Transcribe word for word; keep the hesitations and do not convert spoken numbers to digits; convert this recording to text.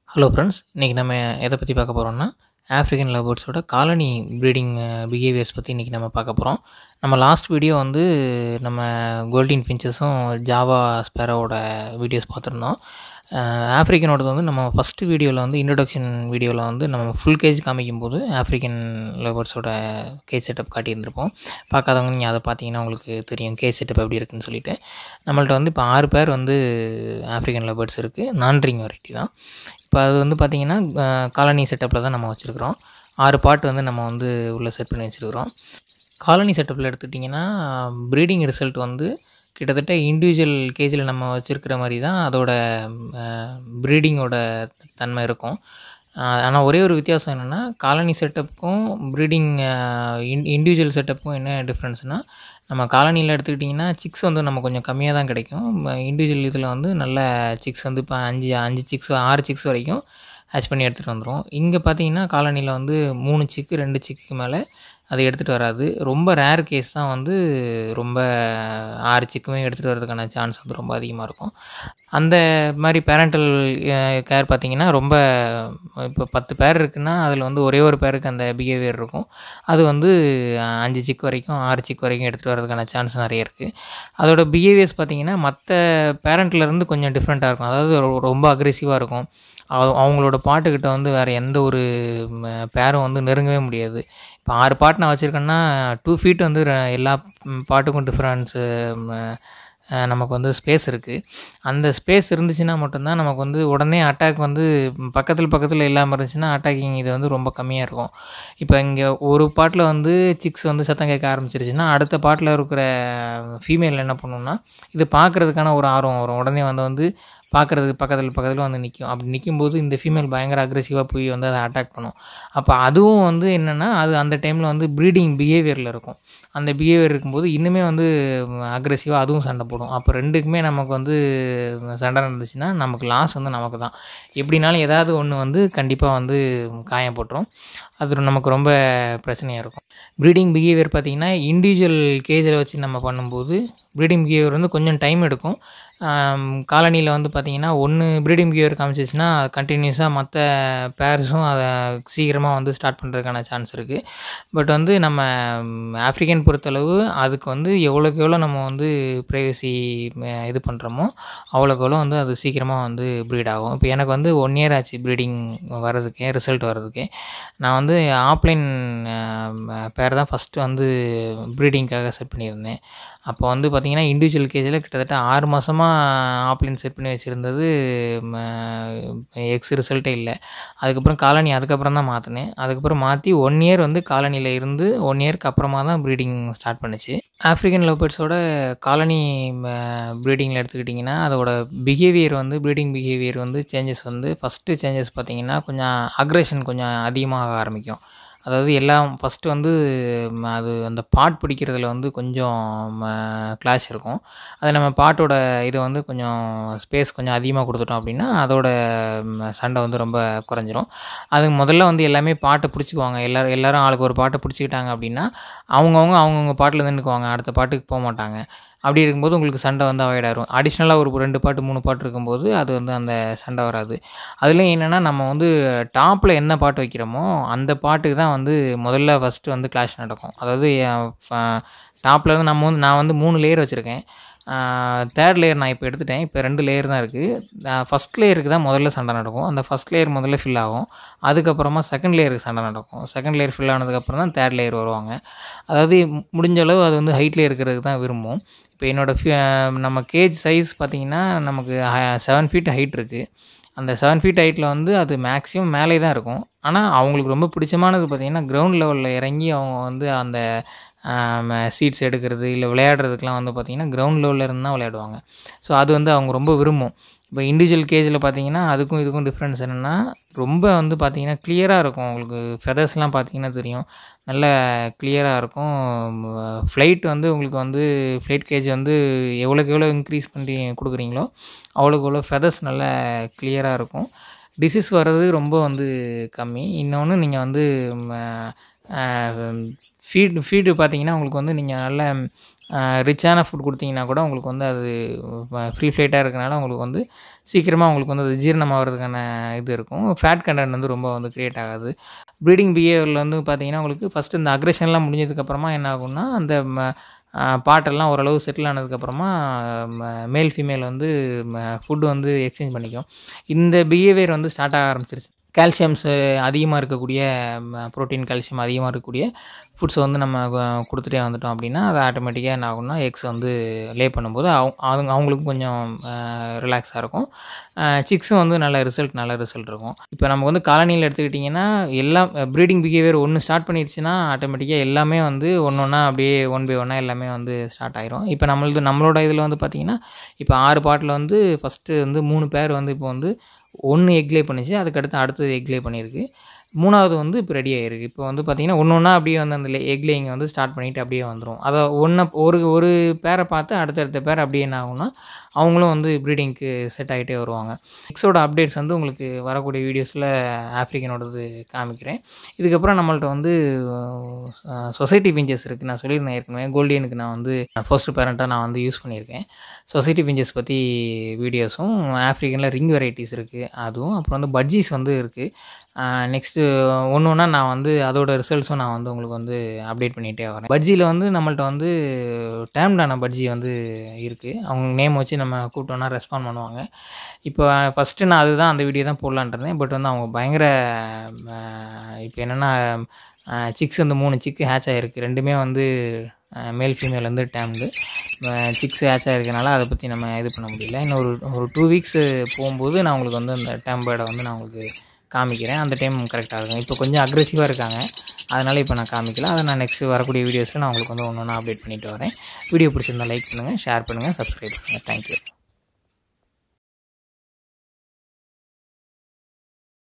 Hello friends, இன்றைக்கி நம்ம எதை பற்றி பார்க்க போகிறோம்னா ஆஃப்ரிக்கன் லவ்பேர்ட்ஸோட காலனி ப்ரீடிங் பிஹேவியர்ஸ் பற்றி இன்றைக்கி நம்ம பார்க்க போகிறோம். நம்ம லாஸ்ட் வீடியோ வந்து நம்ம கோல்டன் ஃபின்ச்சஸும் ஜாவா ஸ்பேரோட வீடியோஸ் பார்த்துருந்தோம். ஆஃப்ரிக்கனோடது வந்து நம்ம ஃபஸ்ட்டு வீடியோவில் வந்து இன்ட்ரொடக்ஷன் வீடியோவில் வந்து நம்ம ஃபுல் கேஜ் காமிக்கும்போது ஆஃப்ரிக்கன் லவ்வர்ஸோட கேஜ் செட்டப் காட்டியிருந்திருப்போம். பார்க்காதவங்க நீங்கள் அதை பார்த்தீங்கன்னா உங்களுக்கு தெரியும் கேஜ் செட்டப் எப்படி இருக்குன்னு சொல்லிட்டு. நம்மள்ட்ட வந்து இப்போ ஆறு பேர் வந்து ஆஃப்ரிக்கன் லவ்வர்ட்ஸ் இருக்குது. நான்ரிங் வெரைட்டி தான். இப்போ அது வந்து பார்த்திங்கன்னா காலனி செட்டப்பில் தான் நம்ம வச்சுருக்குறோம். ஆறு பார்ட் வந்து நம்ம வந்து உள்ளே செட் பண்ணி வச்சுருக்குறோம். காலனி செட்டப்பில் எடுத்துக்கிட்டிங்கன்னா ப்ரீடிங் ரிசல்ட் வந்து கிட்டத்தட்ட இண்டிவிஜுவல் கேஜில் நம்ம வச்சுருக்கிற மாதிரி தான் அதோட ப்ரீடிங்கோட தன்மை இருக்கும். ஆனால் ஒரே ஒரு வித்தியாசம் என்னென்னா, காலனி செட்டப்புக்கும் ப்ரீடிங் இன் இண்டிவிஜுவல் செட்டப்புக்கும் என்ன டிஃப்ரென்ஸ்னால், நம்ம காலனியில் எடுத்துக்கிட்டிங்கன்னா சிக்ஸ் வந்து நம்ம கொஞ்சம் கம்மியாக தான் கிடைக்கும். இண்டிவிஜுவல் இதில் வந்து நல்ல சிக்ஸ் வந்து இப்போ அஞ்சு அஞ்சு சிக்ஸ் ஆறு சிக்ஸ் வரைக்கும் ஹேட்ச் பண்ணி எடுத்துகிட்டு வந்துடும். இங்கே பார்த்தீங்கன்னா காலனியில் வந்து மூணு சிக்கு ரெண்டு சிக்குக்கு மேலே அது எடுத்துகிட்டு வராது. ரொம்ப ரேர் கேஸ் தான் வந்து ரொம்ப ஆறு சிக்குமே எடுத்துகிட்டு வரதுக்கான சான்ஸ் வந்து ரொம்ப அதிகமாக இருக்கும். அந்த மாதிரி பேரண்டல் கேர் பார்த்திங்கன்னா ரொம்ப இப்போ பத்து பேர் இருக்குன்னா அதில் வந்து ஒரே ஒரு பேருக்கு அந்த பிஹேவியர் இருக்கும். அது வந்து அஞ்சு சிக்கு வரைக்கும் ஆறு சிக்கு வரைக்கும் எடுத்துகிட்டு வரதுக்கான சான்ஸ் நிறைய இருக்குது. அதோட பிஹேவியர்ஸ் பார்த்திங்கன்னா மற்ற பேரண்ட்லேருந்து கொஞ்சம் டிஃப்ரெண்ட்டாக இருக்கும். அதாவது ரொம்ப அக்ரெசிவாக இருக்கும். அவங்களோட பாட்டுக்கிட்ட வந்து வேறு எந்த ஒரு பேரும் வந்து நெருங்கவே முடியாது. இப்போ ஆறு பாட்டு நான் வச்சுருக்கேன்னா டூ ஃபீட் வந்து எல்லா பாட்டுக்கும் டிஃப்ரென்ஸு நமக்கு வந்து ஸ்பேஸ் இருக்குது. அந்த ஸ்பேஸ் இருந்துச்சுன்னா மட்டும்தான் நமக்கு வந்து உடனே அட்டாக் வந்து பக்கத்தில் பக்கத்தில் இல்லாமல் இருந்துச்சுன்னா அட்டாக்கிங் இது வந்து ரொம்ப கம்மியாக இருக்கும். இப்போ இங்கே ஒரு பாட்டில் வந்து சிக்ஸ் வந்து சத்தம் கேட்க ஆரம்பிச்சிருச்சுன்னா அடுத்த பாட்டில் இருக்கிற ஃபீமேல் என்ன பண்ணுன்னா இது பார்க்குறதுக்கான ஒரு ஆர்வம் வரும். உடனே வந்து வந்து பார்க்குறதுக்கு பக்கத்தில் பக்கத்தில் வந்து நிற்கும். அப்படி நிற்கும்போது இந்த ஃபீமேல் பயங்கர அக்ரெசிவாக போய் வந்து அதை அட்டாக் பண்ணும். அப்போ அதுவும் வந்து என்னென்னா அது அந்த டைமில் வந்து ப்ரீடிங் பிஹேவியரில் இருக்கும். அந்த பிஹேவியர் இருக்கும்போது இன்னுமே வந்து அக்ரெசிவாக அதுவும் சண்டை போடும். அப்போ ரெண்டுக்குமே நமக்கு வந்து சண்டை நடந்துச்சுன்னா நமக்கு லாஸ் வந்து நமக்கு தான். எப்படினாலும் ஏதாவது ஒன்று வந்து கண்டிப்பாக வந்து காயம் போட்டுரும். அது நமக்கு ரொம்ப பிரச்சனையாக இருக்கும். ப்ரீடிங் பிஹேவியர் பார்த்திங்கன்னா இண்டிவிஜுவல் கேஜில் வச்சு நம்ம பண்ணும்போது ப்ரீடிங் பிஹேவியர் வந்து கொஞ்சம் டைம் எடுக்கும். காலனியில் வந்து பார்த்திங்கன்னா ஒன்று ப்ரீடிங் பிஹேவியர் காமிச்சிச்சுன்னா கண்டினியூஸாக மற்ற பேர்ஸும் அதை சீக்கிரமாக வந்து ஸ்டார்ட் பண்ணுறதுக்கான சான்ஸ் இருக்குது. பட் வந்து நம்ம ஆஃப்ரிக்கன் பொறுத்தளவு அதுக்கு வந்து எவ்வளோக்கு எவ்வளோ நம்ம வந்து ப்ரைவசி இது பண்ணுறோமோ அவ்வளோக்கு எவ்வளோ வந்து அது சீக்கிரமாக வந்து ப்ரீட் ஆகும். இப்போ எனக்கு வந்து ஒன் இயர் ஆச்சு ப்ரீடிங் வர்றதுக்கே ரிசல்ட் வர்றதுக்கே. நான் வந்து ஆப்லைன் பேர் தான் ஃபஸ்ட்டு வந்து ப்ரீடிங்காக செட் பண்ணியிருந்தேன். அப்போ வந்து பார்த்திங்கன்னா இண்டிவிஜுவல் கேஜில் கிட்டத்தட்ட ஆறு மாதமாக ஆப்லைன் செட் பண்ணி வச்சுருந்தது எக்ஸ் ரிசல்ட்டே இல்லை. அதுக்கப்புறம் காலனி அதுக்கப்புறம் தான் மாற்றினேன். அதுக்கப்புறம் மாற்றி ஒன் இயர் வந்து காலனியில் இருந்து ஒன் இயருக்கு அப்புறமா தான் ப்ரீடிங் ஸ்டார்ட் பண்ணிச்சு. ஆஃப்ரிக்கன் லவ்பேர்ட்ஸோட காலனி ப்ரீடிங்கில் எடுத்துக்கிட்டிங்கன்னா அதோட பிஹேவியர் வந்து ப்ரீடிங் பிஹேவியர் வந்து சேஞ்சஸ் வந்து ஃபஸ்ட்டு சேஞ்சஸ் பார்த்திங்கன்னா கொஞ்சம் அக்ரெஷன் கொஞ்சம் அதிகமாக ஆரம்பிக்கும். அதாவது எல்லாம் ஃபஸ்ட்டு வந்து அது அந்த பாட் பிடிக்கிறதுல வந்து கொஞ்சம் கிளாஷ் இருக்கும். அது நம்ம பாட்டோட இதை வந்து கொஞ்சம் ஸ்பேஸ் கொஞ்சம் அதிகமாக கொடுத்துட்டோம் அப்படின்னா அதோட சண்டை வந்து ரொம்ப குறைஞ்சிரும். அது முதல்ல வந்து எல்லாமே பாட்டை பிடிச்சிக்குவாங்க. எல்லோரும் எல்லோரும் ஆளுக்கு ஒரு பாட்டை பிடிச்சிக்கிட்டாங்க அப்படின்னா அவங்கவுங்க அவங்கவுங்க பாட்டில் நின்றுக்குவாங்க. அடுத்த பாட்டுக்கு போக மாட்டாங்க. அப்படி இருக்கும்போது உங்களுக்கு சண்டை வந்து அவாய்ட் ஆகிரும். அடிஷ்னலாக ஒரு ரெண்டு பாட்டு மூணு பாட்டு இருக்கும்போது அது வந்து அந்த சண்டை வராது. அதுலேயும் என்னென்னா நம்ம வந்து டாப்பில் என்ன பாட்டு வைக்கிறோமோ அந்த பாட்டுக்கு தான் வந்து முதல்ல ஃபஸ்ட்டு வந்து கிளாஷ் நடக்கும். அதாவது டாப்பில் வந்து நம்ம வந்து நான் வந்து மூணு லேயர் வச்சுருக்கேன். தேர்ட் லேயர் நான் இப்போ எடுத்துட்டேன். இப்போ ரெண்டு லேயர் தான் இருக்குது. ஃபஸ்ட் லேயருக்கு தான் முதல்ல சண்டை நடக்கும். அந்த ஃபஸ்ட் லேயர் முதல்ல ஃபில் ஆகும். அதுக்கப்புறமா செகண்ட் லேயருக்கு சண்டை நடக்கும். செகண்ட் லேயர் ஃபில் ஆனதுக்கப்புறம் தான் தேர்ட் லேயர் வருவாங்க. அதாவது முடிஞ்ச அளவு அது வந்து ஹைட்டில் இருக்கிறதுக்கு தான் விரும்பும். இப்போ என்னோடய நம்ம கேஜ் சைஸ் பார்த்திங்கன்னா நமக்கு செவன் ஃபீட் ஹைட் இருக்குது. அந்த செவன் ஃபீட் ஹைட்டில் வந்து அது மேக்ஸிமம் மேலே தான் இருக்கும். ஆனால் அவங்களுக்கு ரொம்ப பிடிச்சமானது பார்த்திங்கன்னா கிரவுண்ட் லெவலில் இறங்கி அவங்க வந்து அந்த சீட்ஸ் எடுக்கிறது இல்லை விளையாடுறதுக்கெலாம் வந்து பார்த்திங்கன்னா கிரவுண்ட் லெவலில் இருந்து தான் விளையாடுவாங்க. ஸோ அது வந்து அவங்க ரொம்ப விரும்பும். இப்போ இண்டிவிஜுவல் கேஜில் பார்த்திங்கன்னா அதுக்கும் இதுக்கும் டிஃப்ரென்ஸ் என்னென்னா ரொம்ப வந்து பார்த்திங்கன்னா கிளியராக இருக்கும். உங்களுக்கு ஃபெதர்ஸ்லாம் பார்த்திங்கன்னா தெரியும், நல்ல கிளியராக இருக்கும். ஃப்ளைட் வந்து உங்களுக்கு வந்து ஃப்ளைட் கேஜ் வந்து எவ்வளோக்கு எவ்வளோ இன்க்ரீஸ் பண்ணி கொடுக்குறீங்களோ அவ்வளோக்கு எவ்வளோ ஃபெதர்ஸ் நல்ல கிளியராக இருக்கும். டிசீஸ் வர்றது ரொம்ப வந்து கம்மி. இன்னொன்று நீங்கள் வந்து ஃபீட் ஃபீடு பார்த்திங்கன்னா உங்களுக்கு வந்து நீங்கள் நல்ல ரிச்சான ஃபுட் கொடுத்தீங்கன்னா கூட உங்களுக்கு வந்து அது ஃப்ரீ ஃப்ளைட்டாக இருக்கனால உங்களுக்கு வந்து சீக்கிரமாக உங்களுக்கு வந்து அது ஜீரணம் ஆகிறதுக்கான இது இருக்கும். ஃபேட் கண்டென்ட் வந்து ரொம்ப வந்து க்ரியேட் ஆகாது. ப்ரீடிங் பிஹேவியரில் வந்து பார்த்தீங்கன்னா, உங்களுக்கு ஃபஸ்ட்டு இந்த அக்ரெஷன்லாம் முடிஞ்சதுக்கப்புறமா என்ன ஆகும்னா, அந்த ம அ பாட்டெல்லாம் ஓரளவு செட்டில் ஆனதுக்கப்புறமா ம மேல், ஃபீமேல் வந்து ம ஃபுட் வந்து எக்ஸ்சேஞ்ச் பண்ணிக்கும். இந்த பிஹேவியர் வந்து ஸ்டார்ட் ஆக ஆரம்பிச்சிருச்சு. கால்சியம்ஸு அதிகமாக இருக்கக்கூடிய ம புரோட்டீன், கால்சியம் அதிகமாக இருக்கக்கூடிய ஃபுட்ஸை வந்து நம்ம க குடுத்துட்டே வந்துட்டோம் அப்படின்னா, அது ஆட்டோமேட்டிக்காக என்ன ஆகும்னா, எக்ஸ் வந்து லே பண்ணும்போது அவ் அதுங்க அவங்களுக்கும் கொஞ்சம் அ ரிலாக்ஸாக இருக்கும். அ சிக்ஸும் வந்து நல்ல ரிசல்ட் நல்ல ரிசல்ட் இருக்கும். இப்போ நம்ம வந்து காலனியில எடுத்துக்கிட்டிங்கன்னா, எல்லாம் ப்ரீடிங் பிஹேவியர் ஒன்று ஸ்டார்ட் பண்ணிருச்சுன்னா, ஆட்டோமேட்டிக்காக எல்லாமே வந்து ஒண்ணு ஒண்ணா அப்படியே ஒன் பை ஒன்னா எல்லாமே வந்து ஸ்டார்ட் ஆயிரும். இப்போ நம்மளது நம்மளோட இதில வந்து பார்த்தீங்கன்னா, இப்போ ஆறு பாட்டில வந்து ஃபஸ்ட்டு வந்து மூணு பேர் வந்து இப்போ வந்து ஒன்று எக் லே பண்ணுச்சு. அதுக்கடுத்து அடுத்தது எக் லே பண்ணியிருக்கு. மூணாவது வந்து இப்போ ரெடி ஆயிருக்கு. இப்போ வந்து பார்த்தீங்கன்னா, ஒண்ணு ஒண்ணா அப்படியே வந்து அந்த லே எக் லேயிங் வந்து ஸ்டார்ட் பண்ணிட்டு அப்படியே வந்துரும். அத ஒண்ண ஒரு ஒரு பேர பார்த்து அடுத்தடுத்த பேர் அப்படியே என்ன ஆகும்னா, அவங்களும் வந்து ப்ரீடிங்க்கு செட் ஆகிட்டே வருவாங்க. எக்ஸோட அப்டேட்ஸ் வந்து உங்களுக்கு வரக்கூடிய வீடியோஸில் ஆஃப்ரிக்கனோடது காமிக்கிறேன். இதுக்கப்புறம் நம்மள்ட்ட வந்து அ சொசைட்டி ஃபின்ச்சஸ் இருக்குது. நான் சொல்லியிருந்தேன் ஏற்கனவே கோல்டியனுக்கு நான் வந்து ஃபர்ஸ்ட் பேரண்ட்டா நான் வந்து யூஸ் பண்ணியிருக்கேன். சொசைட்டி ஃபின்ச்சஸ் பற்றி வீடியோஸும், ஆஃப்ரிக்கனில் ரிங் வெரைட்டிஸ் இருக்குது அதுவும், அப்புறம் வந்து பட்ஜீஸ் வந்து இருக்குது. நெக்ஸ்ட்டு ஒன்று ஒன்றா நான் வந்து அதோட ரிசல்ட்ஸும் நான் வந்து உங்களுக்கு வந்து அப்டேட் பண்ணிகிட்டே வரேன். பட்ஜியில் வந்து நம்மள்ட்ட வந்து டேர்ம்டான பட்ஜி வந்து இருக்குது. அவங்க நேம் வச்சு நம்ம கூப்பிட்டோன்னா ரெஸ்பாண்ட் பண்ணுவாங்க. இப்போ ஃபஸ்ட்டு நான் அதுதான் அந்த வீடியோ தான் போடலான்ட்டு இருந்தேன். பட் வந்து அவங்க பயங்கர அ இப்போ என்னென்னா அ சிக்ஸ் வந்து மூணு சிக்கு ஹேட்ச் ஆகிருக்கு. ரெண்டுமே வந்து அ மேல், ஃபீமேல் வந்து டேர்ம்டு. சிக்ஸ் ஹேட்ச் ஆகிருக்கனால அதை பற்றி நம்ம இது பண்ண முடியல. இன்னும் ஒரு ஒரு டூ வீக்ஸு போகும்போது நான் உங்களுக்கு வந்து அந்த டேர்ம் பேர்டை வந்து நான் உங்களுக்கு காமிக்கிறேன். அந்த டைம் கரெக்டாக இருக்கும். இப்போ கொஞ்சம் அக்ரெசிவாக இருக்காங்க. அதனால் இப்போ நான் காமிக்கல. அதை நான் நெக்ஸ்ட்டு வரக்கூடிய வீடியோஸில் நான் உங்களுக்கு வந்து ஒன்று ஒன்றா அப்டேட் பண்ணிட்டு வரேன். வீடியோ பிடிச்சிருந்தா லைக் பண்ணுங்கள், ஷேர் பண்ணுங்கள், சப்ஸ்கிரைப் பண்ணுங்கள். தேங்க்யூ.